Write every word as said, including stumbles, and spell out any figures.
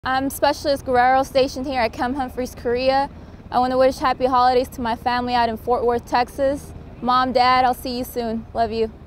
I'm Specialist Guerrero stationed here at Camp Humphreys, Korea. I want to wish happy holidays to my family out in Fort Worth, Texas. Mom, Dad, I'll see you soon. Love you.